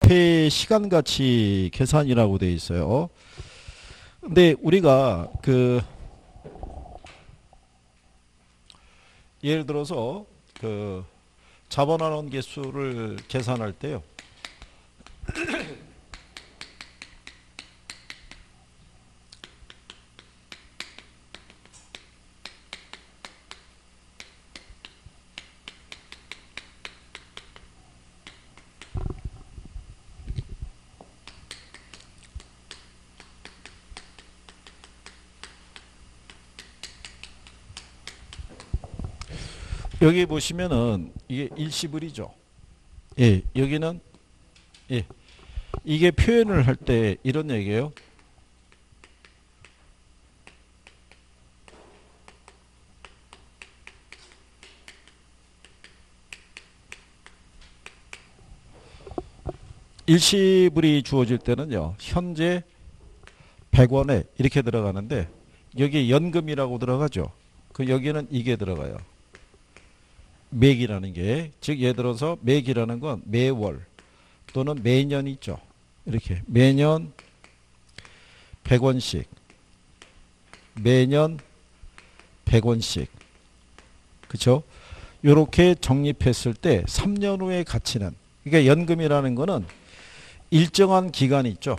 적립회 시간가치 계산이라고 되어 있어요. 근데 우리가 예를 들어서 자본환원 개수를 계산할 때요. 여기 보시면은 이게 일시불이죠. 예, 여기는 예, 이게 표현을 할 때 이런 얘기예요. 일시불이 주어질 때는요. 현재 100원에 이렇게 들어가는데 여기 연금이라고 들어가죠. 여기는 이게 들어가요. 매기라는 게, 즉 예를 들어서 매기라는 건 매월 또는 매년 있죠. 이렇게 매년 100원씩, 매년 100원씩, 그렇죠? 이렇게 적립했을 때 3년 후의 가치는, 그러니까 연금이라는 거는 일정한 기간이 있죠.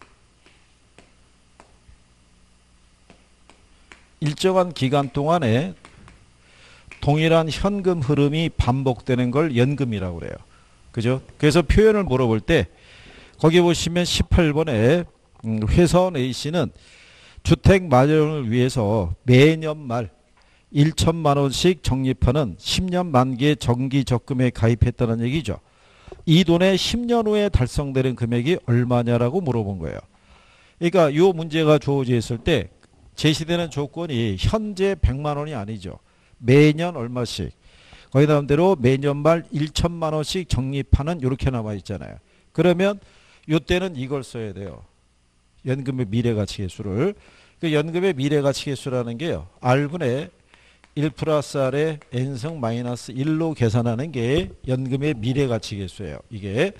일정한 기간 동안에 동일한 현금 흐름이 반복되는 걸 연금이라고 그래요. 그죠? 그래서 표현을 물어볼 때 거기 보시면 18번에 회사원 A씨는 주택 마련을 위해서 매년 말 1천만 원씩 적립하는 10년 만기의 정기 적금에 가입했다는 얘기죠. 이 돈의 10년 후에 달성되는 금액이 얼마냐라고 물어본 거예요. 그러니까 이 문제가 주어져 있을 때 제시되는 조건이 현재 100만 원이 아니죠. 매년 얼마씩. 거기 나온 대로 매년 말 1천만 원씩 적립하는 이렇게 나와 있잖아요. 그러면 이때는 이걸 써야 돼요. 연금의 미래가치계수를. 그 연금의 미래가치계수라는 게요. R분의 1 플러스 R의 N승 마이너스 1로 계산하는 게 연금의 미래가치계수예요. 이게.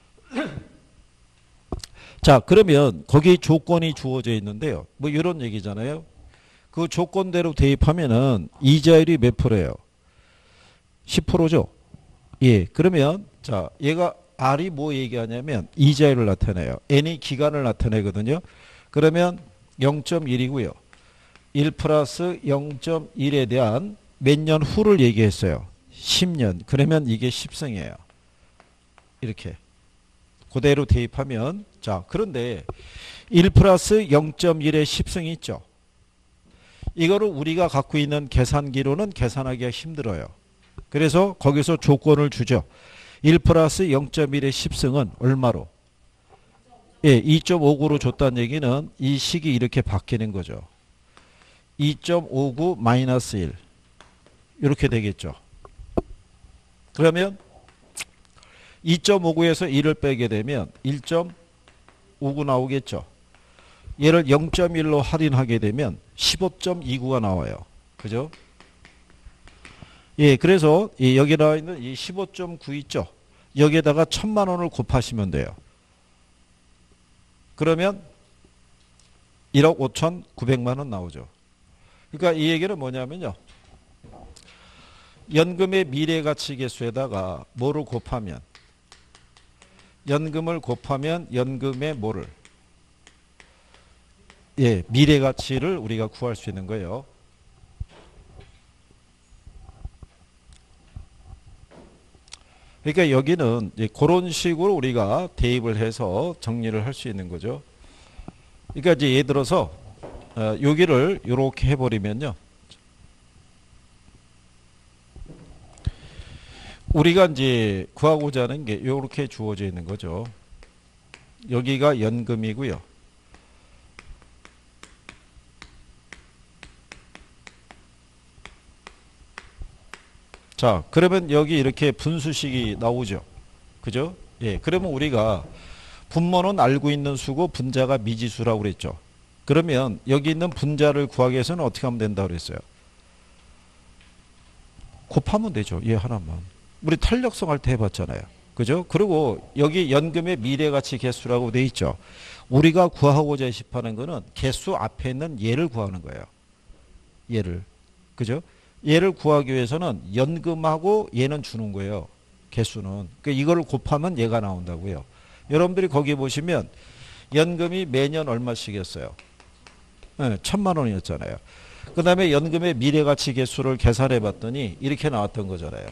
자, 그러면 거기 조건이 주어져 있는데요. 뭐 이런 얘기잖아요. 그 조건대로 대입하면은 이자율이 몇 프로예요? 10%죠. 예. 그러면 자, 얘가 R이 뭐 얘기하냐면 이자율을 나타내요. N이 기간을 나타내거든요. 그러면 0.1이고요. 1 플러스 0.1에 대한 몇 년 후를 얘기했어요. 10년. 그러면 이게 10승이에요. 이렇게. 그대로 대입하면 자, 그런데 1 플러스 0.1의 10승이 있죠. 이거를 우리가 갖고 있는 계산기로는 계산하기가 힘들어요. 그래서 거기서 조건을 주죠. 1 플러스 0.1의 10승은 얼마로? 예, 2.59로 줬다는 얘기는 이 식이 이렇게 바뀌는 거죠. 2.59 마이너스 1 이렇게 되겠죠. 그러면 2.59에서 1을 빼게 되면 1.59 나오겠죠. 얘를 0.1로 할인하게 되면 15.29가 나와요. 그죠? 예, 그래서 여기 나와 있는 이 15.9 있죠. 여기에다가 1,000만 원을 곱하시면 돼요. 그러면 1억 5,900만 원 나오죠. 그러니까 이 얘기는 뭐냐면요. 연금의 미래가치계수에다가 뭐를 곱하면, 연금을 곱하면 연금의 뭐를? 예, 미래가치를 우리가 구할 수 있는 거예요. 그러니까 여기는 그런 식으로 우리가 대입을 해서 정리를 할 수 있는 거죠. 그러니까 이제 예를 들어서 여기를 이렇게 해버리면요. 우리가 이제 구하고자 하는 게 이렇게 주어져 있는 거죠. 여기가 연금이고요. 자, 그러면 여기 이렇게 분수식이 나오죠. 그죠? 예. 그러면 우리가 분모는 알고 있는 수고 분자가 미지수라고 그랬죠. 그러면 여기 있는 분자를 구하기 위해서는 어떻게 하면 된다고 그랬어요? 곱하면 되죠. 얘 하나만. 우리 탄력성 할 때 해봤잖아요. 그죠? 그리고 여기 연금의 미래가치 개수라고 돼 있죠. 우리가 구하고자 싶어하는 거는 개수 앞에 있는 얘를 구하는 거예요. 얘를. 그죠? 얘를 구하기 위해서는 연금하고 얘는 주는 거예요. 개수는. 그러니까 이거를 곱하면 얘가 나온다고요. 여러분들이 거기 보시면 연금이 매년 얼마씩이었어요? 네, 1,000만 원이었잖아요. 그 다음에 연금의 미래가치 개수를 계산해 봤더니 이렇게 나왔던 거잖아요.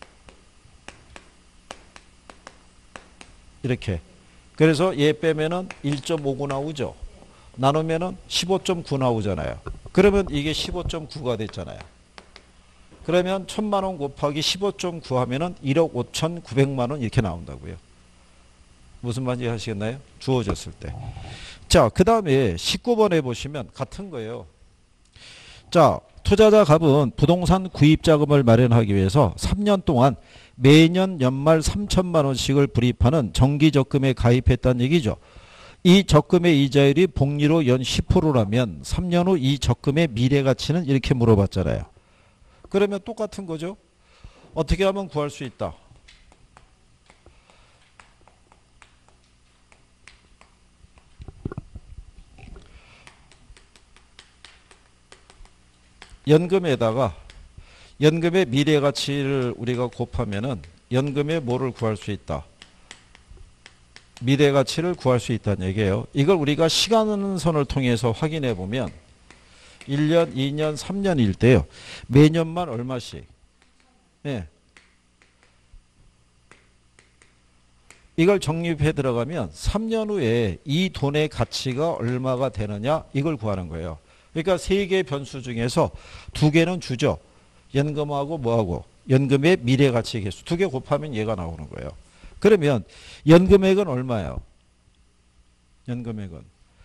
이렇게. 그래서 얘 빼면은 1.59 나오죠. 나누면은 15.9 나오잖아요. 그러면 이게 15.9가 됐잖아요. 그러면 1,000만 원 곱하기 15.9 하면은 1억 5,900만 원 이렇게 나온다고요. 무슨 말인지 하시겠나요? 주어졌을 때. 자, 그 다음에 19번에 보시면 같은 거예요. 자, 투자자 갑은 부동산 구입 자금을 마련하기 위해서 3년 동안 매년 연말 3천만 원씩을 불입하는 정기 적금에 가입했다는 얘기죠. 이 적금의 이자율이 복리로 연 10%라면 3년 후 이 적금의 미래 가치는 이렇게 물어봤잖아요. 그러면 똑같은 거죠. 어떻게 하면 구할 수 있다. 연금에다가 연금의 미래 가치를 우리가 곱하면은 연금의 뭐를 구할 수 있다. 미래 가치를 구할 수 있다는 얘기예요. 이걸 우리가 시간선을 통해서 확인해 보면 1년, 2년, 3년일 때요. 매년만 얼마씩. 예. 이걸 정립해 들어가면 3년 후에 이 돈의 가치가 얼마가 되느냐 이걸 구하는 거예요. 그러니까 3개의 변수 중에서 2개는 주죠. 연금하고 뭐하고 연금의 미래가치 개수 2개 곱하면 얘가 나오는 거예요. 그러면 연금액은 얼마예요? 연금액은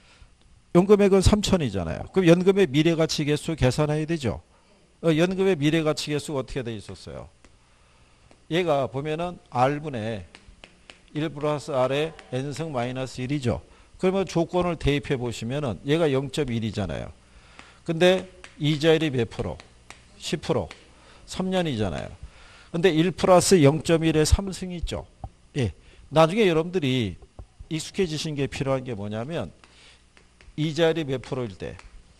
3천이잖아요. 그럼 연금의 미래가치 개수 계산해야 되죠. 연금의 미래가치 개수가 어떻게 돼 있었어요? 얘가 보면은 R분의 1 플러스 R의 N승 마이너스 1이죠. 그러면 조건을 대입해 보시면은 얘가 0.1이잖아요. 근데 이자율이 몇 프로? 10%. 3년이잖아요. 근데 1 플러스 0.1의 3승이 있죠. 예. 나중에 여러분들이 익숙해지신 게 필요한 게 뭐냐면 이자율이 몇 프로일 때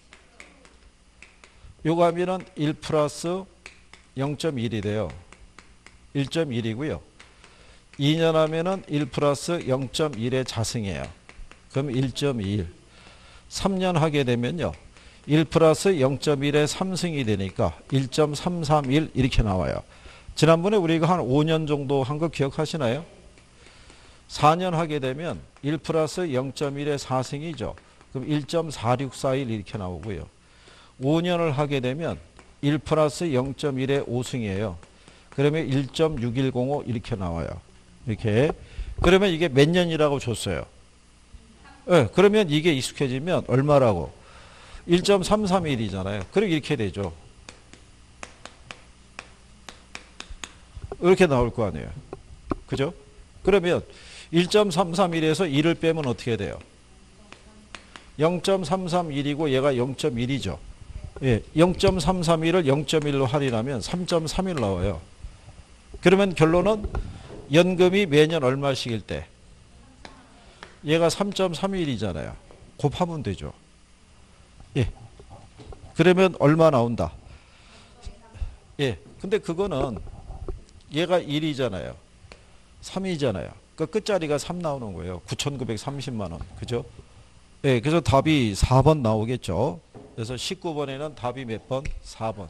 요거 하면은 1 플러스 0.1이 돼요. 1.1이고요. 2년 하면은 1 플러스 0.1의 자승이에요. 그럼 1.21. 3년 하게 되면요. 1 플러스 0.1의 3승이 되니까 1.331 이렇게 나와요. 지난번에 우리가 한 5년 정도 한 거 기억하시나요? 4년 하게 되면 1 플러스 0.1의 4승이죠. 그럼 1.4641 이렇게 나오고요. 5년을 하게 되면 1 플러스 0.1의 5승이에요. 그러면 1.6105 이렇게 나와요. 이렇게. 그러면 이게 몇 년이라고 줬어요? 네, 그러면 이게 익숙해지면 얼마라고? 1.331이잖아요. 그럼 이렇게 되죠. 이렇게 나올 거 아니에요. 그죠? 그러면 1.331에서 1을 빼면 어떻게 돼요? 0.331이고 얘가 0.1이죠. 예, 0.331을 0.1로 할인하면 3.31 나와요. 그러면 결론은 연금이 매년 얼마씩일 때? 얘가 3.31이잖아요. 곱하면 되죠. 예. 그러면 얼마 나온다? 예. 근데 그거는 얘가 1이잖아요. 3이잖아요. 그 끝자리가 3 나오는 거예요. 9,930만 원. 그죠? 예. 그래서 답이 4번 나오겠죠. 그래서 19번에는 답이 몇 번? 4번.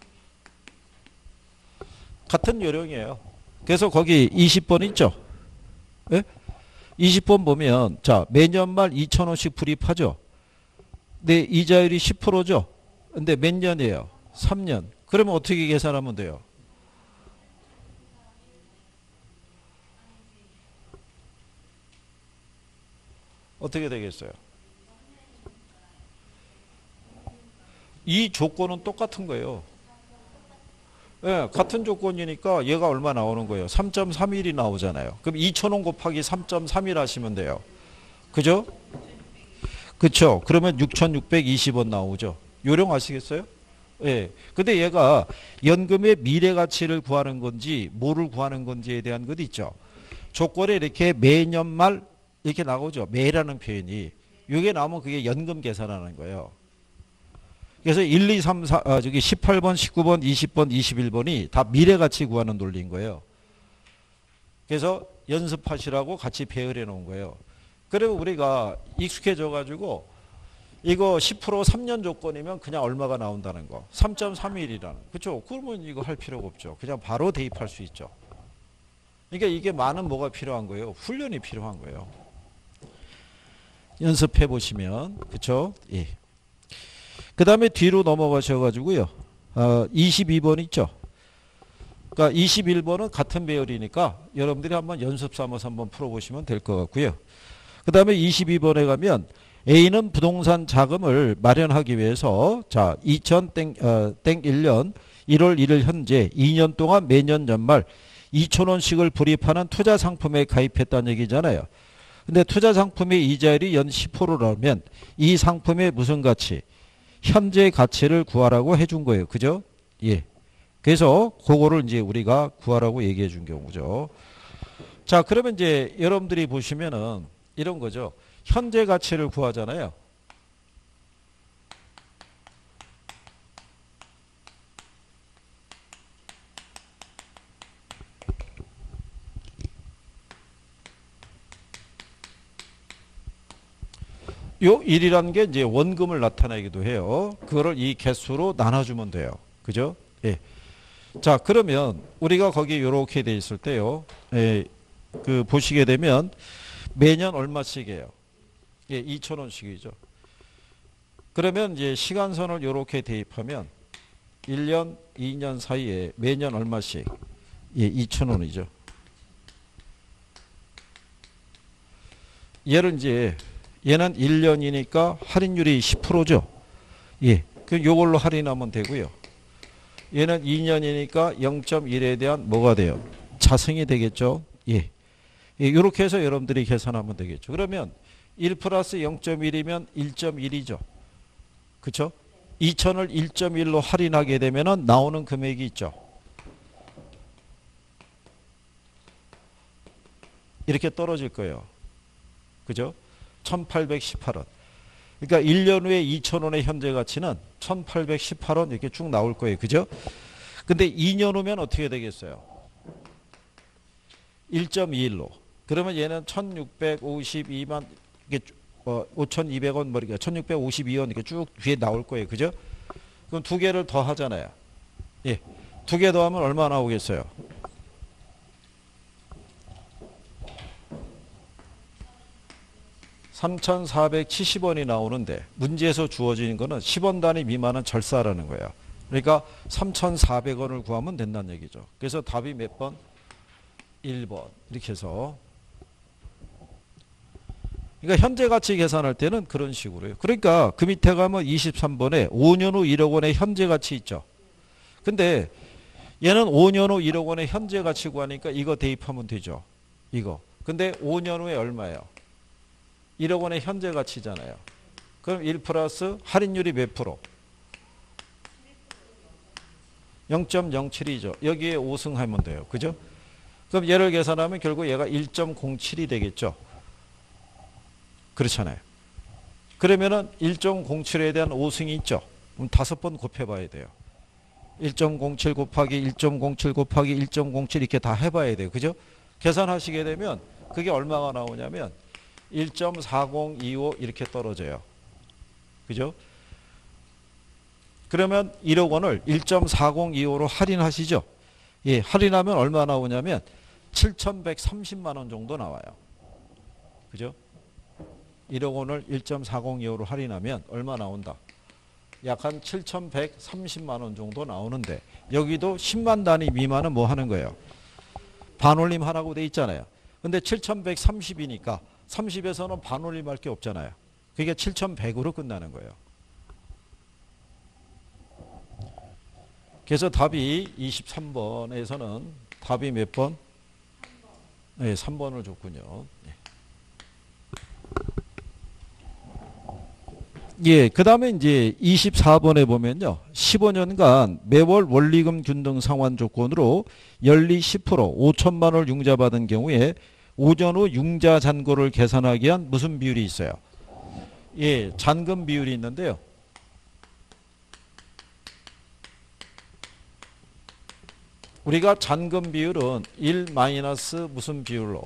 같은 요령이에요. 그래서 거기 20번 있죠? 예? 20번 보면 자, 매년 말 2,000원씩 불입하죠. 근데 이자율이 10%죠. 근데 몇 년이에요? 3년. 그러면 어떻게 계산하면 돼요? 어떻게 되겠어요? 이 조건은 똑같은 거예요. 예, 같은 조건이니까 얘가 얼마 나오는 거예요? 3.31이 나오잖아요. 그럼 2,000원 곱하기 3.31 하시면 돼요. 그죠? 그쵸? 그러면 6,620원 나오죠. 요령 아시겠어요? 예. 근데 얘가 연금의 미래 가치를 구하는 건지 뭐를 구하는 건지에 대한 것도 있죠. 조건에 이렇게 매년 말 이렇게 나오죠. 매라는 표현이. 이게 나오면 그게 연금 계산하는 거예요. 그래서 1, 2, 3, 4, 저기 18번, 19번, 20번, 21번이 다 미래가치 구하는 논리인 거예요. 그래서 연습하시라고 같이 배열해 놓은 거예요. 그러면 우리가 익숙해져 가지고 이거 10% 3년 조건이면 그냥 얼마가 나온다는 거. 3.31이라는. 그렇죠? 그러면 이거 할 필요가 없죠. 그냥 바로 대입할 수 있죠. 그러니까 이게 많은 뭐가 필요한 거예요? 훈련이 필요한 거예요. 연습해 보시면. 그렇죠? 예. 그다음에 뒤로 넘어가셔 가지고요. 22번 있죠? 그러니까 21번은 같은 배열이니까 여러분들이 한번 연습 삼아서 한번 풀어보시면 될 것 같고요. 그 다음에 22번에 가면 A는 부동산 자금을 마련하기 위해서 자 2000-1년 1월 1일 현재 2년 동안 매년 연말 2,000원씩을 불입하는 투자 상품에 가입했다는 얘기잖아요. 근데 투자 상품의 이자율이 연 10%라면 이 상품의 무슨 가치? 현재 가치를 구하라고 해준 거예요. 그죠? 예. 그래서 그거를 이제 우리가 구하라고 얘기해 준 경우죠. 자, 그러면 이제 여러분들이 보시면은 이런 거죠. 현재 가치를 구하잖아요. 요 1이라는 게 이제 원금을 나타내기도 해요. 그거를 이 개수로 나눠주면 돼요. 그죠? 예. 자, 그러면 우리가 거기 요렇게 돼 있을 때요. 예, 그 보시게 되면 매년 얼마씩이에요? 예, 2,000원씩이죠. 그러면 이제 시간선을 요렇게 대입하면 1년, 2년 사이에 매년 얼마씩? 예, 2,000원이죠. 얘는 이제 얘는 1년이니까 할인율이 10%죠. 예. 그 요걸로 할인하면 되고요. 얘는 2년이니까 0.1에 대한 뭐가 돼요? 자승이 되겠죠. 예. 이렇게 해서 여러분들이 계산하면 되겠죠. 그러면 1 플러스 0.1이면 1.1이죠. 그렇죠? 2,000을 1.1로 할인하게 되면 나오는 금액이 있죠. 이렇게 떨어질 거예요. 그죠? 1,818원. 그러니까 1년 후에 2,000원의 현재 가치는 1,818원 이렇게 쭉 나올 거예요. 그죠? 근데 2년 후면 어떻게 되겠어요? 1.21로. 그러면 얘는 1,652만 이게 5,200원 머리가 1,652원 이렇게 쭉 뒤에 나올 거예요. 그죠? 그럼 두 개를 더 하잖아요. 예. 두 개 더 하면 얼마 나오겠어요? 3,470원이 나오는데 문제에서 주어지는 거는 10원 단위 미만은 절사라는 거예요. 그러니까 3,400원을 구하면 된다는 얘기죠. 그래서 답이 몇 번? 1번. 이렇게 해서. 그러니까 현재 가치 계산할 때는 그런 식으로요. 그러니까 그 밑에 가면 23번에 5년 후 1억 원의 현재 가치 있죠. 근데 얘는 5년 후 1억 원의 현재 가치 구하니까 이거 대입하면 되죠. 이거. 근데 5년 후에 얼마예요? 1억 원의 현재 가치잖아요. 그럼 1 플러스 할인율이 몇 프로? 0.07이죠. 여기에 5승하면 돼요. 그죠? 그럼 얘를 계산하면 결국 얘가 1.07이 되겠죠. 그렇잖아요. 그러면은 1.07에 대한 5승이 있죠. 그럼 5번 곱해봐야 돼요. 1.07 곱하기 1.07 곱하기 1.07 이렇게 다 해봐야 돼요. 그죠? 계산하시게 되면 그게 얼마가 나오냐면 1.4025 이렇게 떨어져요. 그죠? 그러면 1억 원을 1.4025로 할인하시죠. 예, 할인하면 얼마 나오냐면 7,130만 원 정도 나와요. 그죠? 1억 원을 1.402호로 할인하면 얼마 나온다? 약 한 7,130만 원 정도 나오는데 여기도 10만 단위 미만은 뭐 하는 거예요? 반올림 하라고 돼 있잖아요. 근데 7,130이니까 30에서는 반올림 할 게 없잖아요. 그게 7,100으로 끝나는 거예요. 그래서 답이 23번에서는 답이 몇 번? 네, 3번을 줬군요. 예, 그 다음에 이제 24번에 보면요. 15년간 매월 원리금 균등 상환 조건으로 연리 10% 5천만 원을 융자받은 경우에 5년 후 융자 잔고를 계산하기 위한 무슨 비율이 있어요? 예, 잔금 비율이 있는데요. 우리가 잔금 비율은 1 마이너스 무슨 비율로?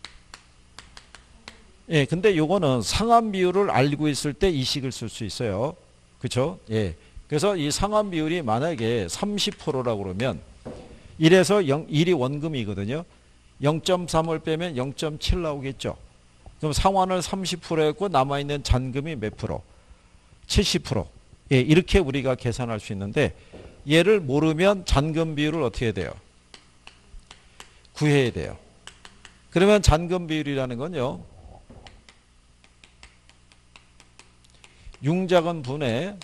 예, 근데 요거는 상환 비율을 알고 있을 때 이 식을 쓸 수 있어요. 그쵸? 예. 그래서 이 상환 비율이 만약에 30%라고 그러면 1에서 1이 원금이거든요. 0.3을 빼면 0.7 나오겠죠. 그럼 상환을 30% 했고 남아있는 잔금이 몇 프로? 70%. 예, 이렇게 우리가 계산할 수 있는데 얘를 모르면 잔금 비율을 어떻게 해야 돼요? 구해야 돼요. 그러면 잔금 비율이라는 건요. 융자금 분의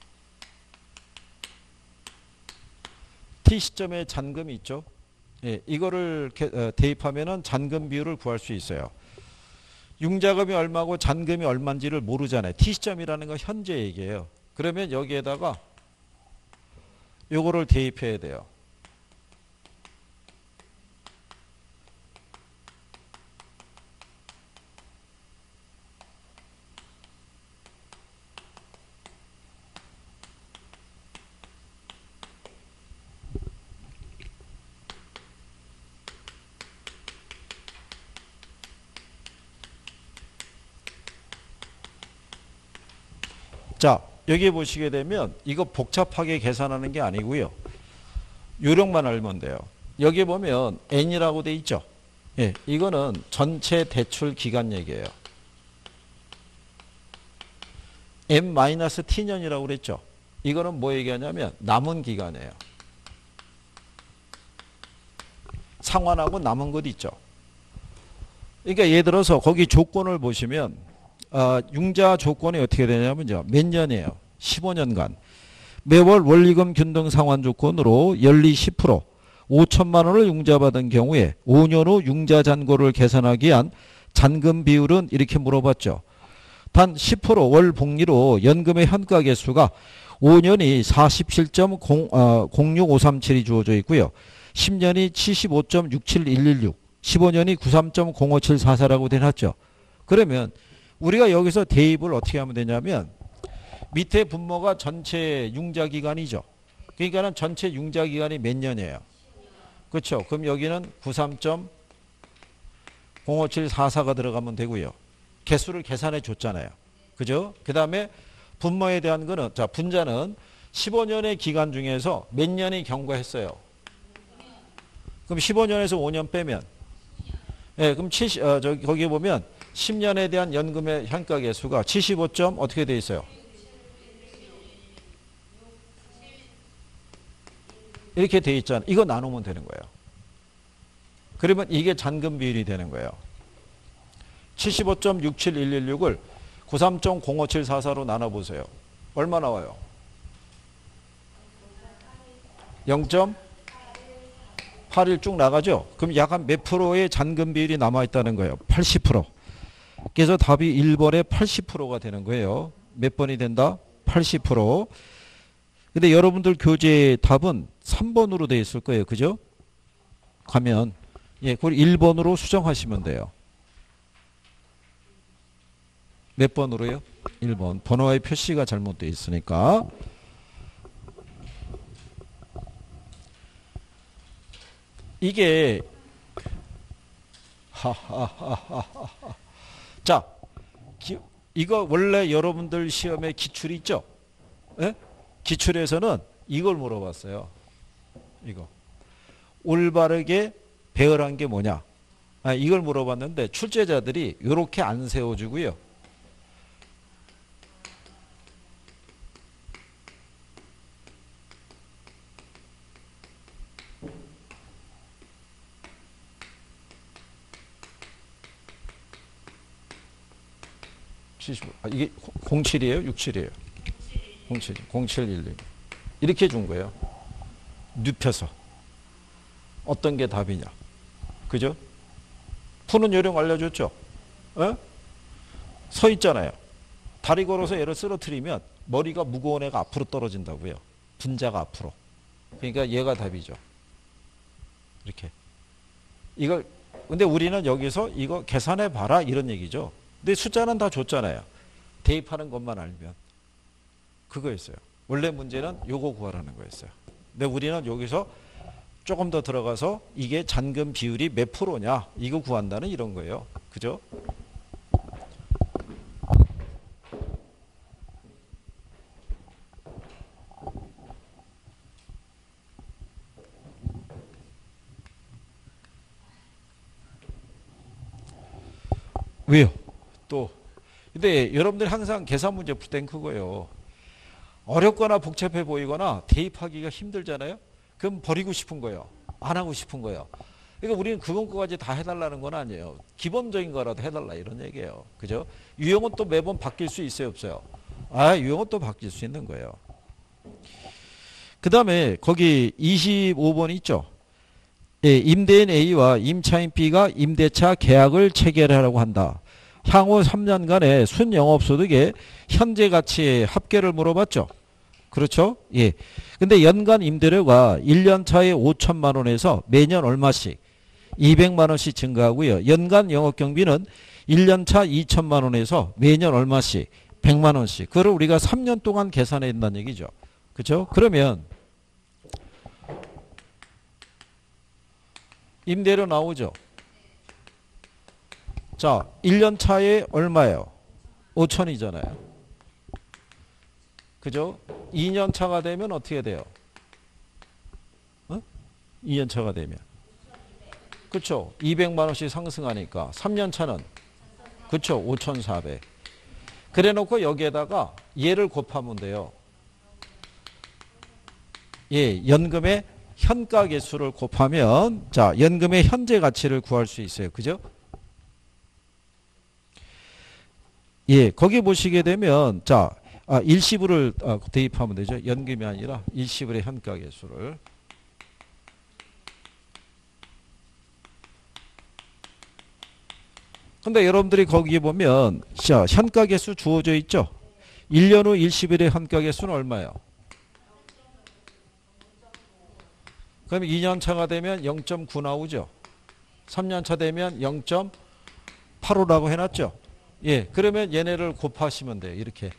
T시점에 잔금이 있죠. 예, 이거를 대입하면은 잔금 비율을 구할 수 있어요. 융자금이 얼마고 잔금이 얼마인지를 모르잖아요. T시점이라는 건 현재 얘기예요. 그러면 여기에다가 요거를 대입해야 돼요. 자, 여기 보시게 되면 이거 복잡하게 계산하는 게 아니고요. 요령만 알면 돼요. 여기 보면 N이라고 돼 있죠. 예, 이거는 전체 대출 기간 얘기예요. M-T년이라고 그랬죠. 이거는 뭐 얘기하냐면 남은 기간이에요. 상환하고 남은 것 있죠. 그러니까 예를 들어서 거기 조건을 보시면 융자 조건이 어떻게 되냐면요. 몇 년이에요? 15년간. 매월 원리금 균등 상환 조건으로 연리 10%, 5천만 원을 융자받은 경우에 5년 후 융자 잔고를 계산하기 위한 잔금 비율은 이렇게 물어봤죠. 단 10%월 복리로 연금의 현가 개수가 5년이 47.06537이 주어져 있고요. 10년이 75.67116, 15년이 93.05744라고 되놨죠. 그러면 우리가 여기서 대입을 어떻게 하면 되냐면 밑에 분모가 전체 융자 기간이죠. 그러니까는 전체 융자 기간이 몇 년이에요? 그렇죠. 그럼 여기는 93.05744가 들어가면 되고요. 개수를 계산해 줬잖아요. 그죠? 그 다음에 분모에 대한 거는, 자, 분자는 15년의 기간 중에서 몇 년이 경과했어요? 그럼 15년에서 5년 빼면, 예, 그럼 거기 보면 10년에 대한 연금의 현가 개수가 75점 어떻게 돼 있어요? 이렇게 돼 있잖아요. 이거 나누면 되는 거예요. 그러면 이게 잔금 비율이 되는 거예요. 75.67116을 93.05744로 나눠보세요. 얼마 나와요? 0.81 쭉 나가죠? 그럼 약 한 몇 프로의 잔금 비율이 남아있다는 거예요? 80%. 그래서 답이 1번에 80%가 되는 거예요. 몇 번이 된다? 80%. 근데 여러분들 교재 답은 3번으로 되어 있을 거예요. 그죠? 가면, 예, 그걸 1번으로 수정하시면 돼요. 몇 번으로요? 1번. 번호의 표시가 잘못되어 있으니까. 이게 자, 이거 원래 여러분들 시험에 기출이 있죠? 예? 기출에서는 이걸 물어봤어요. 이거 올바르게 배열한 게 뭐냐? 이걸 물어봤는데 출제자들이 이렇게 안 세워주고요. 이게 07이에요? 67이에요? 07, 0712. 이렇게 준 거예요. 눕혀서. 어떤 게 답이냐. 그죠? 푸는 요령 알려줬죠? 어? 서 있잖아요. 다리 걸어서 얘를 쓰러뜨리면 머리가 무거운 애가 앞으로 떨어진다고요. 분자가 앞으로. 그러니까 얘가 답이죠. 이렇게. 이걸 근데 우리는 여기서 이거 계산해 봐라 이런 얘기죠. 근데 숫자는 다 줬잖아요. 대입하는 것만 알면. 그거였어요. 원래 문제는 요거 구하라는 거였어요. 근데 우리는 여기서 조금 더 들어가서 이게 잔금 비율이 몇 프로냐 이거 구한다는 이런 거예요. 그죠? 왜요? 또 근데 여러분들이 항상 계산 문제 풀 땐 그거예요. 어렵거나 복잡해 보이거나 대입하기가 힘들잖아요. 그럼 버리고 싶은 거예요. 안 하고 싶은 거예요. 그러니까 우리는 그것까지 다 해달라는 건 아니에요. 기본적인 거라도 해달라 이런 얘기예요. 그죠? 유형은 또 매번 바뀔 수 있어요, 없어요? 유형은 또 바뀔 수 있는 거예요. 그 다음에 거기 25번 있죠? 예, 임대인 A와 임차인 B가 임대차 계약을 체결하라고 한다. 향후 3년간의 순영업소득의 현재 가치의 합계를 물어봤죠. 그렇죠? 예. 근데 연간 임대료가 1년 차에 5천만 원에서 매년 얼마씩 200만 원씩 증가하고요. 연간 영업 경비는 1년 차 2천만 원에서 매년 얼마씩 100만 원씩. 그걸 우리가 3년 동안 계산해야 된다는 얘기죠. 그렇죠? 그러면 임대료 나오죠. 자, 1년 차에 얼마예요? 5천이잖아요. 그죠? 2년 차가 되면 어떻게 돼요? 2년 차가 되면. 그쵸? 200만 원씩 상승하니까 3년 차는 그쵸? 5,400. 그래 놓고 여기에다가 얘를 곱하면 돼요. 예, 연금의 현가 개수를 곱하면 자, 연금의 현재 가치를 구할 수 있어요. 그죠? 예, 거기 보시게 되면 자, 일시불을 대입하면 되죠. 연금이 아니라 일시불의 현가 개수를. 근데 여러분들이 거기 보면 자, 현가 개수 주어져 있죠. 1년 후 일시불의 현가 개수는 얼마예요? 그럼 2년 차가 되면 0.9 나오죠. 3년 차 되면 0.85라고 해놨죠. 예, 그러면 얘네를 곱하시면 돼요. 이렇게.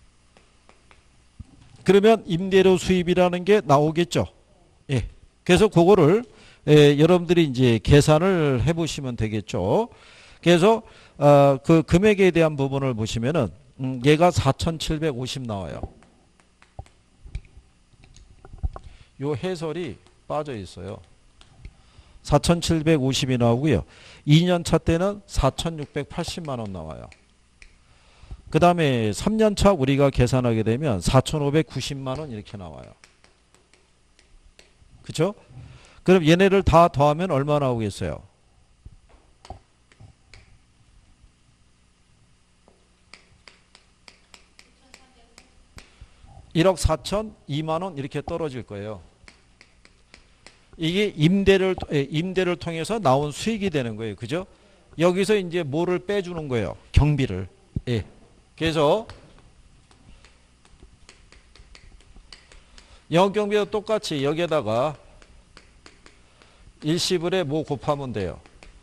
그러면 임대료 수입이라는 게 나오겠죠. 예, 그래서 그거를 여러분들이 이제 계산을 해보시면 되겠죠. 그래서 그 금액에 대한 부분을 보시면은 얘가 4,750 나와요. 요 해설이 빠져 있어요. 4,750이 나오고요. 2년 차 때는 4,680만 원 나와요. 그 다음에 3년 차 우리가 계산하게 되면 4,590만 원 이렇게 나와요. 그쵸? 그럼 얘네를 다 더하면 얼마 나오겠어요? 1억 4천 2만 원 이렇게 떨어질 거예요. 이게 임대를 통해서 나온 수익이 되는 거예요. 그죠? 여기서 이제 뭐를 빼주는 거예요? 경비를. 예. 그래서 영업경비도 똑같이 여기에다가 일시불에 뭐 곱하면 돼요?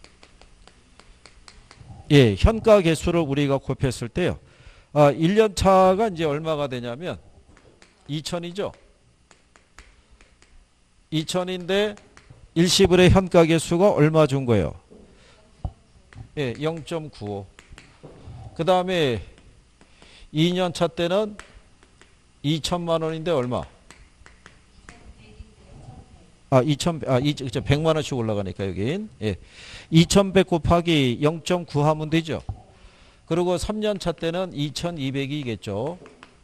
예, 현가 개수를 우리가 곱했을 때요. 1년 차가 이제 얼마가 되냐면 2천이죠. 2천인데 일시불의 현가 개수가 얼마 준 거예요? 예, 0.95. 그 다음에 2년 차 때는 2천만 원인데 얼마? 100만 원씩 올라가니까 여긴. 예. 2,100 곱하기 0.9 하면 되죠. 그리고 3년 차 때는 2,200이겠죠.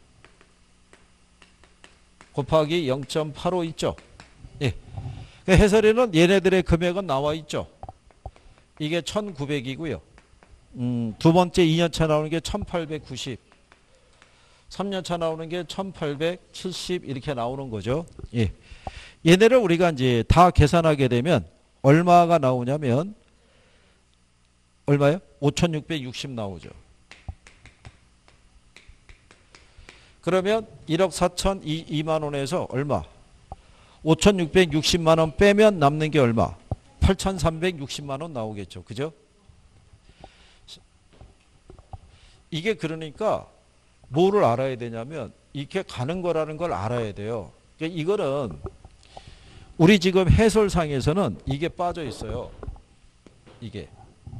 곱하기 0.85 있죠. 예. 해설에는 얘네들의 금액은 나와 있죠. 이게 1,900이고요. 두 번째 2년 차 나오는 게 1,890. 3년 차 나오는 게 1,870 이렇게 나오는 거죠. 예. 얘네를 우리가 이제 다 계산하게 되면 얼마가 나오냐면 얼마요? 5,660 나오죠. 그러면 1억 4천 2만 원에서 얼마? 5,660만 원 빼면 남는 게 얼마? 8,360만 원 나오겠죠. 그죠? 이게 그러니까 뭐를 알아야 되냐면 이렇게 가는 거라는 걸 알아야 돼요. 그러니까 이거는 우리 지금 해설상에서는 이게 빠져 있어요. 이게.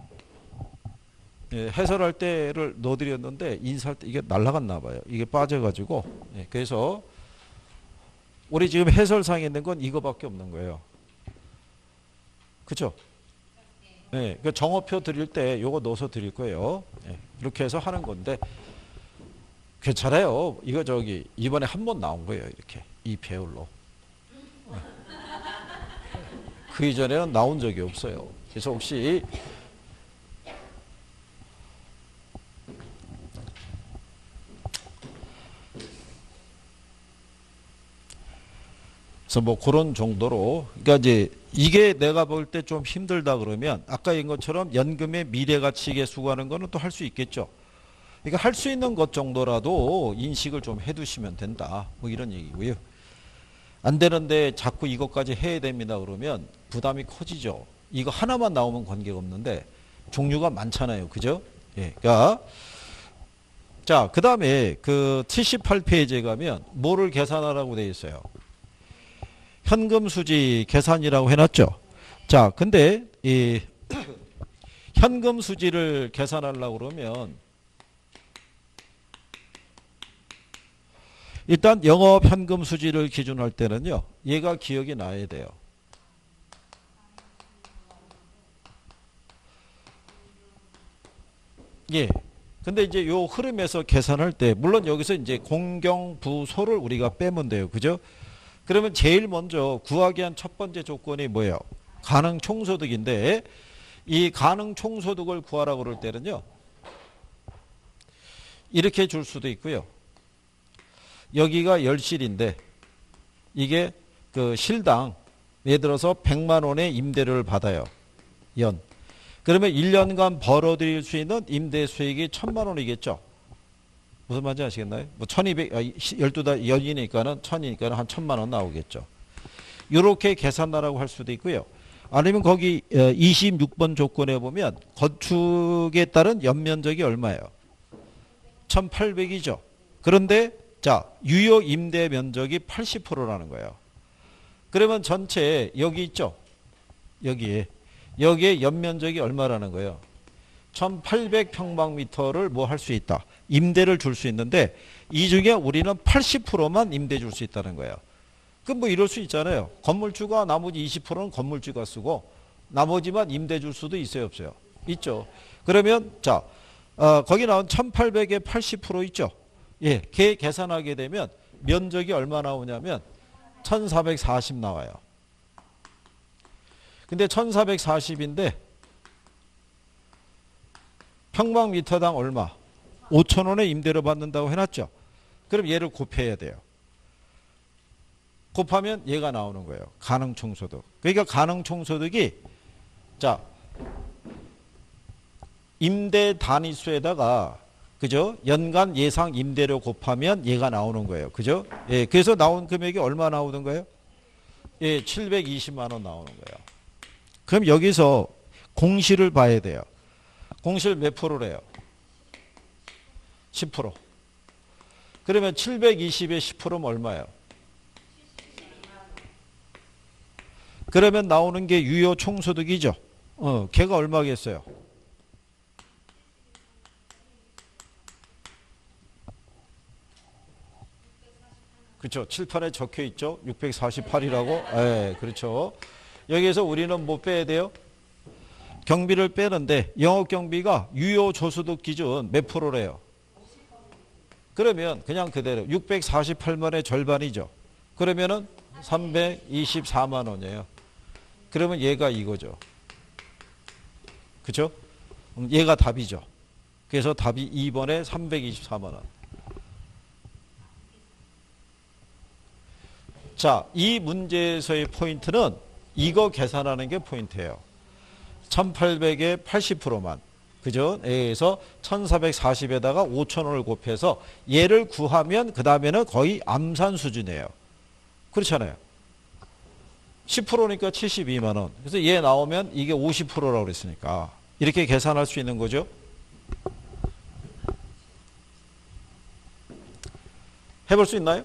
예, 해설할 때를 넣어드렸는데 인사할 때 이게 날라갔나 봐요. 이게 빠져가지고. 예, 그래서 우리 지금 해설상에 있는 건 이거밖에 없는 거예요. 그쵸? 예, 그 정어표 드릴 때 요거 넣어서 드릴 거예요. 예, 이렇게 해서 하는 건데 괜찮아요. 이거 저기 이번에 한 번 나온 거예요. 이렇게 이 배열로. 예. 그 이전에는 나온 적이 없어요. 그래서 혹시 그래서 뭐 그런 정도로 그러니까 이제 이게 내가 볼 때 좀 힘들다 그러면 아까 얘기한 것처럼 연금의 미래가치 계수하는 거는 또 할 수 있겠죠. 그러니까 할 수 있는 것 정도라도 인식을 좀 해두시면 된다. 뭐 이런 얘기고요. 안 되는데 자꾸 이것까지 해야 됩니다 그러면 부담이 커지죠. 이거 하나만 나오면 관계가 없는데 종류가 많잖아요. 그죠? 예. 그러니까 자, 그다음에 그 78페이지에 가면 뭐를 계산하라고 되어 있어요. 현금 수지 계산이라고 해놨죠. 자, 근데 이 현금 수지를 계산하려고 그러면 일단 영업 현금 수지를 기준으로 할 때는요. 얘가 기억이 나야 돼요. 예. 근데 이제 요 흐름에서 계산할 때 물론 여기서 이제 공경부소를 우리가 빼면 돼요. 그죠? 그러면 제일 먼저 구하기 위한 첫 번째 조건이 뭐예요? 가능 총소득인데 이 가능 총소득을 구하라고 그럴 때는요. 이렇게 줄 수도 있고요. 여기가 열실인데 이게 그 실당 예를 들어서 100만 원의 임대료를 받아요. 연. 그러면 1년간 벌어들일 수 있는 임대 수익이 1000만 원이겠죠. 무슨 말인지 아시겠나요? 뭐 1200, 12달 연이니까는 1000이니까는 한 1000만 원 나오겠죠. 이렇게 계산하라고 할 수도 있고요. 아니면 거기 26번 조건에 보면 건축에 따른 연면적이 얼마예요? 1800이죠. 그런데 자, 유효 임대 면적이 80%라는 거예요. 그러면 전체 여기 있죠? 여기에 연면적이 얼마라는 거예요? 1800평방미터를 뭐 할 수 있다. 임대를 줄 수 있는데 이 중에 우리는 80%만 임대 줄 수 있다는 거예요. 그럼 뭐 이럴 수 있잖아요. 건물주가 나머지 20%는 건물주가 쓰고 나머지만 임대 줄 수도 있어요, 없어요? 있죠. 그러면 자, 거기 나온 1800에 80% 있죠. 예, 걔 계산하게 되면 면적이 얼마 나오냐면 1440 나와요. 근데 1440인데 평방미터당 얼마? 5,000원에 임대료 받는다고 해놨죠. 그럼 얘를 곱해야 돼요. 곱하면 얘가 나오는 거예요. 가능총소득. 그러니까 가능총소득이 자 임대 단위수에다가 그죠? 연간 예상 임대료 곱하면 얘가 나오는 거예요. 그죠? 예, 그래서 나온 금액이 얼마 나오는 거예요? 예, 720만 원 나오는 거예요. 그럼 여기서 공시를 봐야 돼요. 공실 몇 프로래요? 10%. 그러면 720에 10%면 얼마예요? 그러면 나오는 게 유효 총소득이죠. 걔가 얼마겠어요? 그렇죠. 칠판에 적혀 있죠. 648이라고. 예, 그렇죠. 여기에서 우리는 뭐 빼야 돼요? 경비를 빼는데 영업경비가 유효 저소득 기준 몇 프로래요? 그러면 그냥 그대로 648만의 절반이죠. 그러면은 324만 원이에요. 그러면 얘가 이거죠. 그죠? 얘가 답이죠. 그래서 답이 2번에 324만 원. 자, 이 문제에서의 포인트는 이거 계산하는 게 포인트예요. 1800에 80%만. 그죠? A에서 1440에다가 5,000원을 곱해서 얘를 구하면 그 다음에는 거의 암산 수준이에요. 그렇잖아요. 10%니까 72만 원. 그래서 얘 나오면 이게 50%라고 그랬으니까 이렇게 계산할 수 있는 거죠. 해볼 수 있나요?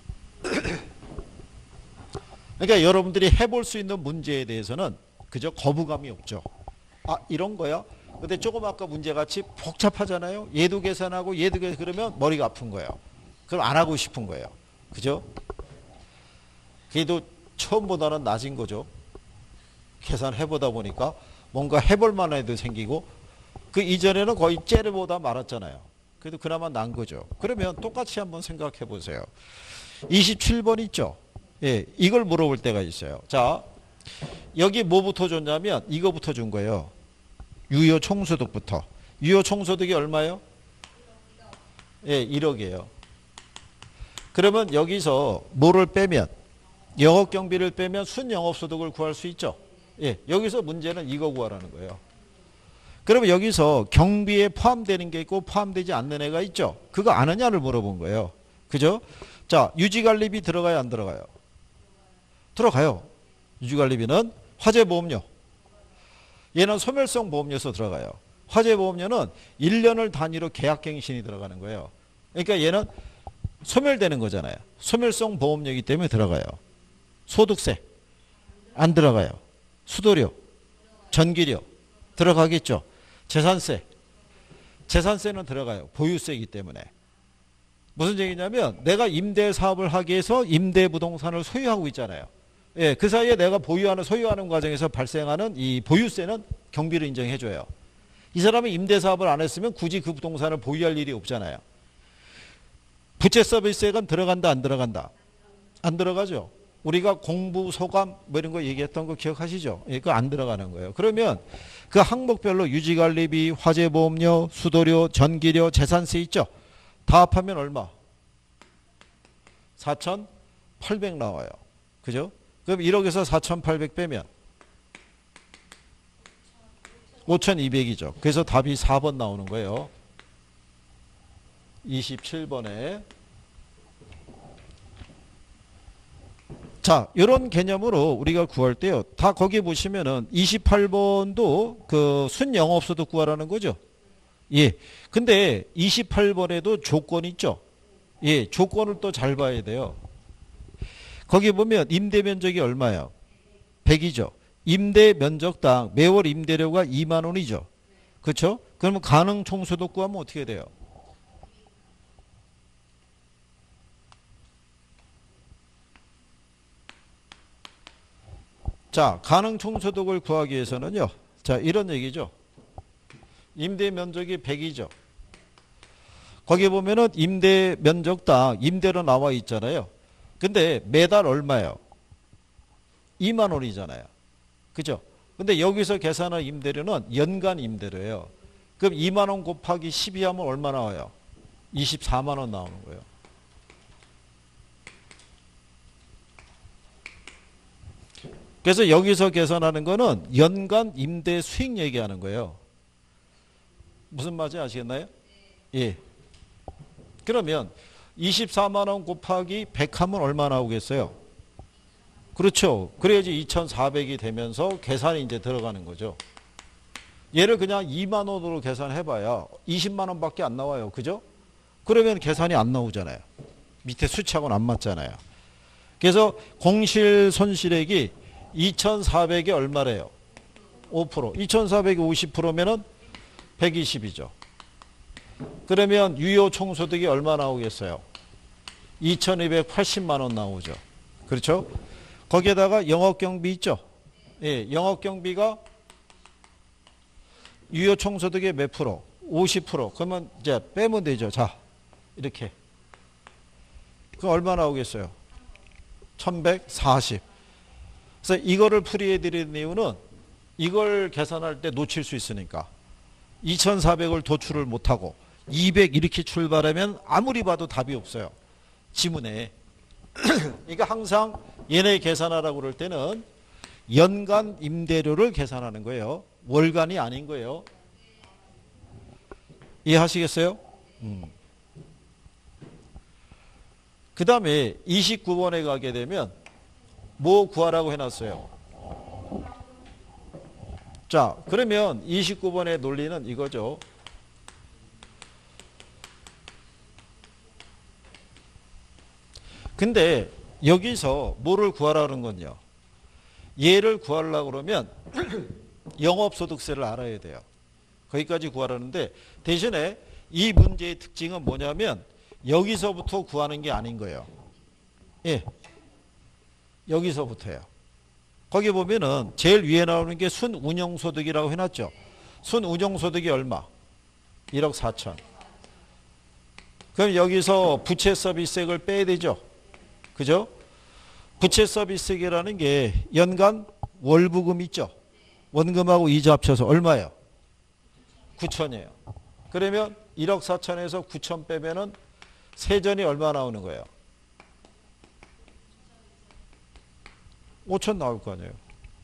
그러니까 여러분들이 해볼 수 있는 문제에 대해서는 그저 거부감이 없죠. 아, 이런 거야? 근데 조금 아까 문제같이 복잡하잖아요. 얘도 계산하고 얘도 계산, 그러면 머리가 아픈 거예요. 그럼 안 하고 싶은 거예요. 그죠? 그래도 처음보다는 낮은 거죠. 계산해보다 보니까 뭔가 해볼 만한 애도 생기고, 그 이전에는 거의 째려보다 말았잖아요. 그래도 그나마 난 거죠. 그러면 똑같이 한번 생각해 보세요. 27번 있죠? 예, 이걸 물어볼 때가 있어요. 자, 여기 뭐부터 줬냐면 이거부터 준 거예요. 유효 총소득부터. 유효 총소득이 얼마예요? 예, 1억이에요. 그러면 여기서 뭐를 빼면, 영업경비를 빼면 순영업소득을 구할 수 있죠. 예, 여기서 문제는 이거 구하라는 거예요. 그러면 여기서 경비에 포함되는 게 있고 포함되지 않는 애가 있죠. 그거 아느냐를 물어본 거예요. 그죠? 자, 유지관리비 들어가요, 안 들어가요? 들어가요. 유지관리비는 화재보험료. 얘는 소멸성 보험료에서 들어가요. 화재보험료는 1년을 단위로 계약갱신이 들어가는 거예요. 그러니까 얘는 소멸되는 거잖아요. 소멸성 보험료이기 때문에 들어가요. 소득세 안 들어가요. 수도료, 전기료 들어가겠죠. 재산세, 재산세는 들어가요. 보유세이기 때문에. 무슨 얘기냐면 내가 임대 사업을 하기 위해서 임대 부동산을 소유하고 있잖아요. 예, 그 사이에 내가 보유하는, 소유하는 과정에서 발생하는 이 보유세는 경비를 인정해줘요. 이 사람이 임대 사업을 안 했으면 굳이 그 부동산을 보유할 일이 없잖아요. 부채 서비스세가 들어간다, 안 들어간다? 안 들어가죠. 우리가 공부, 소감 뭐 이런 거 얘기했던 거 기억하시죠? 예, 그거 안 들어가는 거예요. 그러면 그 항목별로 유지관리비, 화재보험료, 수도료, 전기료, 재산세 있죠? 다 합하면 얼마? 4,800 나와요. 그죠? 그럼 1억에서 4,800 빼면 5,200이죠. 그래서 답이 4번 나오는 거예요. 27번에. 자, 이런 개념으로 우리가 구할 때요. 다 거기 보시면은 28번도 그 순영업소득 구하라는 거죠. 예. 근데 28번에도 조건이 있죠. 예. 조건을 또 잘 봐야 돼요. 거기 보면 임대 면적이 얼마예요? 100이죠. 임대 면적당 매월 임대료가 2만 원이죠. 그렇죠? 그러면 가능 총소득 구하면 어떻게 돼요? 자, 가능 총소득을 구하기 위해서는요. 자, 이런 얘기죠. 임대 면적이 100이죠. 거기 보면은 임대 면적당 임대로 나와 있잖아요. 근데 매달 얼마예요? 2만 원이잖아요. 그죠? 근데 여기서 계산한 임대료는 연간 임대료예요. 그럼 2만 원 곱하기 12 하면 얼마 나와요? 24만 원 나오는 거예요. 그래서 여기서 계산하는 거는 연간 임대 수익 얘기하는 거예요. 무슨 말인지 아시겠나요? 예. 그러면 24만 원 곱하기 100 하면 얼마 나오겠어요? 그렇죠. 그래야지 2,400이 되면서 계산이 이제 들어가는 거죠. 얘를 그냥 2만 원으로 계산해봐야 20만 원밖에 안 나와요. 그죠? 그러면 계산이 안 나오잖아요. 밑에 수치하고는 안 맞잖아요. 그래서 공실 손실액이 2,400이 얼마래요? 5%. 2,400이 50%면은 120이죠. 그러면 유효 총소득이 얼마 나오겠어요? 2,280만 원 나오죠. 그렇죠? 거기에다가 영업경비 있죠? 예, 영업경비가 유효 총소득의 몇 프로? 50%. 그러면 이제 빼면 되죠. 자, 이렇게. 그럼 얼마 나오겠어요? 1,140. 그래서 이거를 풀이해 드리는 이유는 이걸 계산할 때 놓칠 수 있으니까. 2,400을 도출을 못하고 200 이렇게 출발하면 아무리 봐도 답이 없어요. 지문에. 그러니까 항상 얘네 계산하라고 그럴 때는 연간 임대료를 계산하는 거예요. 월간이 아닌 거예요. 이해하시겠어요? 그 다음에 29번에 가게 되면 뭐 구하라고 해놨어요? 자, 그러면 29번의 논리는 이거죠. 근데 여기서 뭐를 구하라는 건요? 얘를 구하려고 그러면 영업소득세를 알아야 돼요. 거기까지 구하라는데 대신에 이 문제의 특징은 뭐냐면 여기서부터 구하는 게 아닌 거예요. 예, 여기서부터요. 거기 보면은 제일 위에 나오는 게 순운용소득이라고 해놨죠. 순운용소득이 얼마? 1억 4천. 그럼 여기서 부채 서비스액을 빼야 되죠. 그죠? 부채 서비스액이라는 게 연간 월부금 있죠. 원금하고 이자 합쳐서 얼마예요? 9천이에요. 그러면 1억 4천에서 9천 빼면은 세전이 얼마 나오는 거예요? 5천 나올 거 아니에요.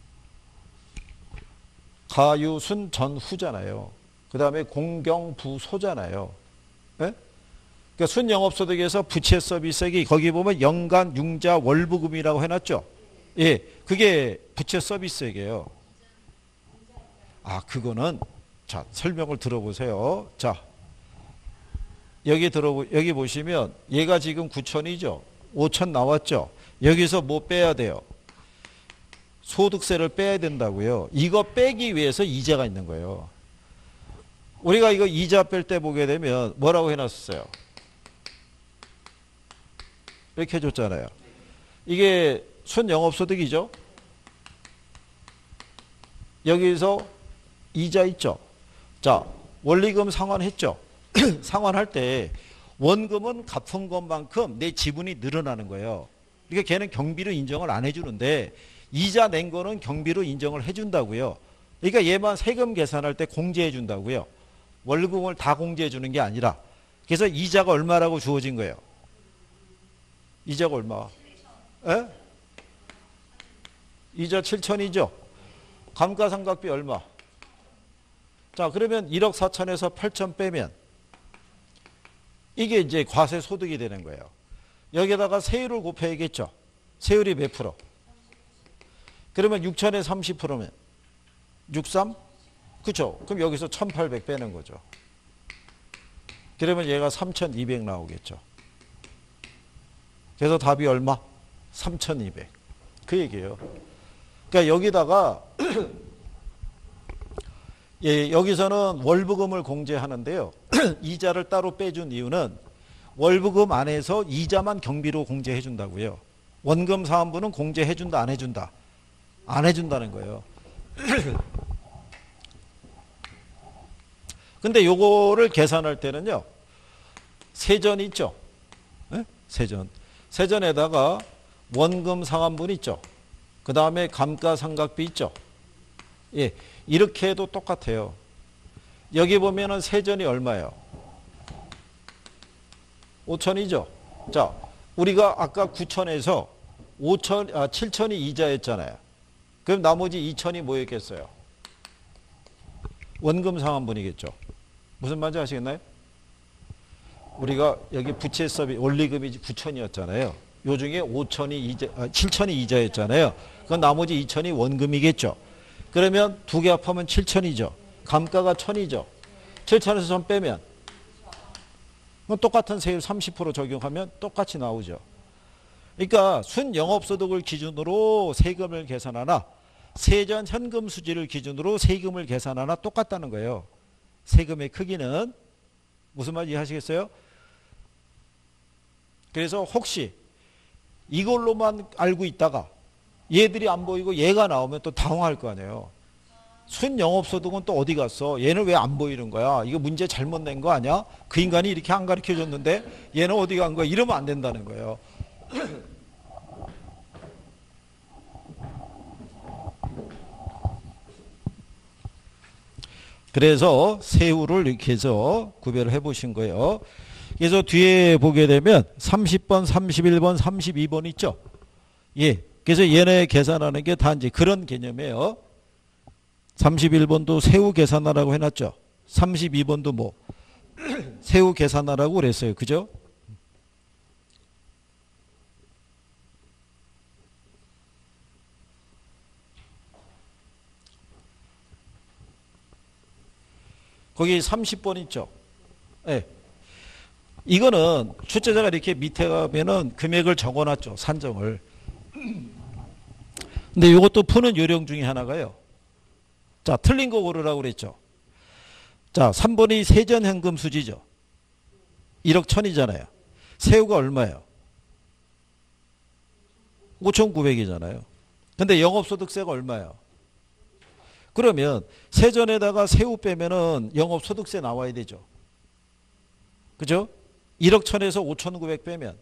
가유순 전후잖아요. 그 다음에 공경부소잖아요. 예? 그러니까 순영업소득에서 부채 서비스액이 거기 보면 연간 융자 월부금이라고 해놨죠. 예, 그게 부채 서비스액이에요. 아, 그거는 자 설명을 들어보세요. 자, 여기 보시면 얘가 지금 9천이죠. 5천 나왔죠. 여기서 뭐 빼야 돼요? 소득세를 빼야 된다고요. 이거 빼기 위해서 이자가 있는 거예요. 우리가 이거 이자 뺄 때 보게 되면 뭐라고 해놨어요? 이렇게 해줬잖아요. 이게 순영업소득이죠. 여기서 이자 있죠. 자, 원리금 상환했죠. 상환할 때 원금은 갚은 것만큼 내 지분이 늘어나는 거예요. 그러니까 걔는 경비로 인정을 안 해주는데 이자 낸 거는 경비로 인정을 해준다고요. 그러니까 얘만 세금 계산할 때 공제해 준다고요. 월급을 다 공제해 주는 게 아니라. 그래서 이자가 얼마라고 주어진 거예요? 이자가 얼마? 에? 이자 7천이죠. 감가상각비 얼마? 자, 그러면 1억 4천에서 8천 빼면 이게 이제 과세소득이 되는 거예요. 여기다가 세율을 곱해야겠죠. 세율이 몇 프로? 그러면 6천에 30%면 63? 그렇죠. 그럼 여기서 1800 빼는 거죠. 그러면 얘가 3200 나오겠죠. 그래서 답이 얼마? 3200. 그 얘기예요. 그러니까 여기다가 예, 여기서는 월부금을 공제하는데요. 이자를 따로 빼준 이유는 월부금 안에서 이자만 경비로 공제해 준다고요. 원금 사업부는 공제해 준다, 안 해준다? 안 해준다는 거예요. 근데 요거를 계산할 때는요. 세전 있죠. 네? 세전. 세전에다가 원금 상환분 있죠. 그 다음에 감가상각비 있죠. 예, 이렇게 해도 똑같아요. 여기 보면은 세전이 얼마예요? 5천이죠. 자, 우리가 아까 9천에서 7천이 이자였잖아요. 그럼 나머지 2천이 뭐였겠어요? 원금 상환분이겠죠. 무슨 말인지 아시겠나요? 우리가 여기 부채 서비스 원리금이 9천이었잖아요. 요 중에 7천이 이자였잖아요. 그건 나머지 2천이 원금이겠죠. 그러면 두 개 합하면 7천이죠. 감가가 1,000이죠. 7천에서 1,000 빼면 똑같은 세율 30% 적용하면 똑같이 나오죠. 그러니까 순영업소득을 기준으로 세금을 계산하나 세전 현금 수지를 기준으로 세금을 계산하나 똑같다는 거예요. 세금의 크기는 무슨 말인지 이해하시겠어요? 그래서 혹시 이걸로만 알고 있다가 얘들이 안 보이고 얘가 나오면 또 당황할 거 아니에요. 순영업소득은 또 어디 갔어? 얘는 왜 안 보이는 거야? 이거 문제 잘못 낸 거 아니야? 그 인간이 이렇게 안 가르쳐 줬는데 얘는 어디 간 거야? 이러면 안 된다는 거예요. 그래서 세후를 이렇게 해서 구별을 해 보신 거예요. 그래서 뒤에 보게 되면 30번, 31번, 32번 있죠? 예. 그래서 얘네 계산하는 게 다 이제 그런 개념이에요. 31번도 세후 계산하라고 해놨죠. 32번도 뭐 세후 계산하라고 그랬어요. 그죠? 거기 30번 있죠. 예. 이거는 출제자가 이렇게 밑에 가면은 금액을 적어놨죠. 산정을. 근데 이것도 푸는 요령 중에 하나가요. 자, 틀린 거 고르라고 그랬죠. 자, 3번이 세전현금 수지죠. 1억 1000이잖아요. 세후가 얼마예요? 5,900이잖아요. 근데 영업소득세가 얼마예요? 그러면 세전에다가 세후 빼면은 영업소득세 나와야 되죠. 그죠? 1억 1000에서 5,900 빼면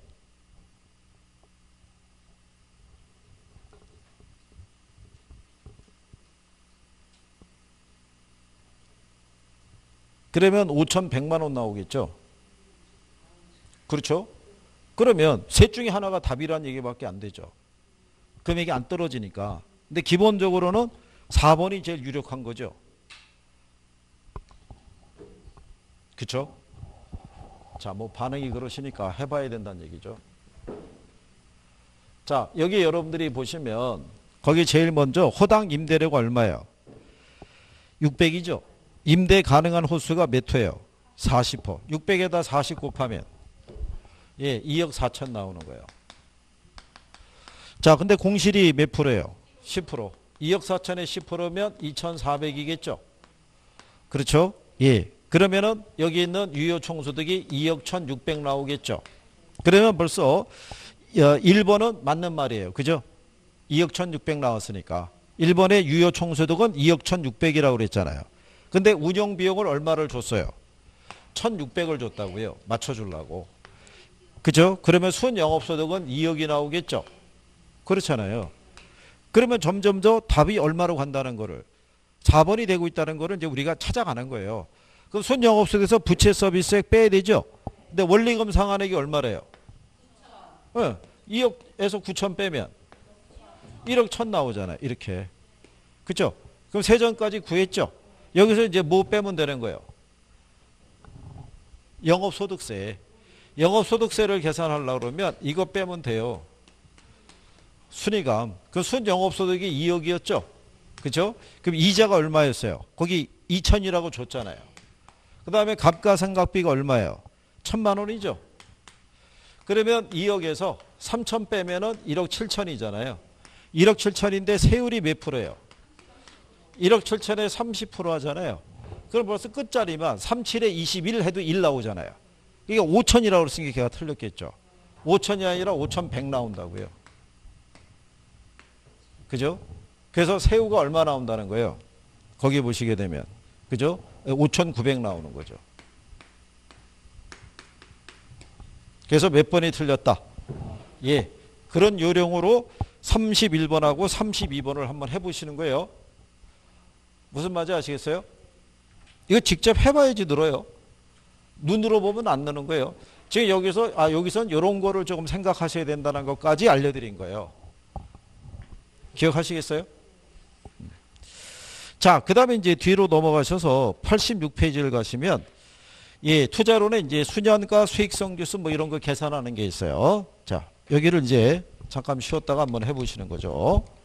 그러면 5,100만 원 나오겠죠. 그렇죠? 그러면 셋 중에 하나가 답이라는 얘기밖에 안 되죠. 금액이 안 떨어지니까. 근데 기본적으로는 4번이 제일 유력한 거죠. 그렇죠? 자, 뭐 반응이 그러시니까 해봐야 된다는 얘기죠. 자, 여기 여러분들이 보시면 거기 제일 먼저 호당 임대료가 얼마예요? 600이죠. 임대 가능한 호수가 몇 회예요? 40호. 600에다 40 곱하면 예, 2억 4천 나오는 거예요. 자, 근데 공실이 몇 프로예요? 10%. 2억 4천에 10%면 2,400이겠죠. 그렇죠? 예. 그러면은 여기 있는 유효 총소득이 2억 1,600 나오겠죠. 그러면 벌써 1번은 맞는 말이에요. 그죠? 2억 1,600 나왔으니까. 1번의 유효 총소득은 2억 1,600이라고 그랬잖아요. 근데 운영 비용을 얼마를 줬어요? 1,600을 줬다고요. 맞춰주려고. 그죠? 그러면 순영업소득은 2억이 나오겠죠. 그렇잖아요. 그러면 점점 더 답이 얼마로 간다는 거를 4번이 되고 있다는 거를 이제 우리가 찾아가는 거예요. 그럼 순영업소득에서 부채 서비스액 빼야 되죠. 근데 원리금 상환액이 얼마래요? 2억에서 9천 빼면 1억 1천 나오잖아요. 이렇게. 그죠? 그럼 세전까지 구했죠. 여기서 이제 뭐 빼면 되는 거예요? 영업소득세. 영업소득세를 계산하려고 그러면 이거 빼면 돼요. 순이감. 그 순영업소득이 2억이었죠. 그죠? 그럼 이자가 얼마였어요? 거기 2천이라고 줬잖아요. 그 다음에 감가상각비가 얼마예요? 1,000만 원이죠. 그러면 2억에서 3천 빼면은 1억 7천이잖아요. 1억 7천인데 세율이 몇 프로예요? 1억 7천에 30% 하잖아요. 그럼 벌써 끝자리만 37에 21 해도 1 나오잖아요. 이게 5천이라고 그랬으니까 걔가 틀렸겠죠. 5천이 아니라 5,100 나온다고요. 그죠? 그래서 세후가 얼마 나온다는 거예요? 거기 보시게 되면. 그죠? 5,900 나오는 거죠. 그래서 몇 번이 틀렸다? 예. 그런 요령으로 31번하고 32번을 한번 해보시는 거예요. 무슨 말인지 아시겠어요? 이거 직접 해봐야지 늘어요. 눈으로 보면 안 느는 거예요. 지금 여기선 이런 거를 조금 생각하셔야 된다는 것까지 알려드린 거예요. 기억하시겠어요? 자, 그 다음에 이제 뒤로 넘어가셔서 86페이지를 가시면, 예, 투자론에 이제 수년가 수익성 지수 뭐 이런 거 계산하는 게 있어요. 자, 여기를 이제 잠깐 쉬었다가 한번 해보시는 거죠.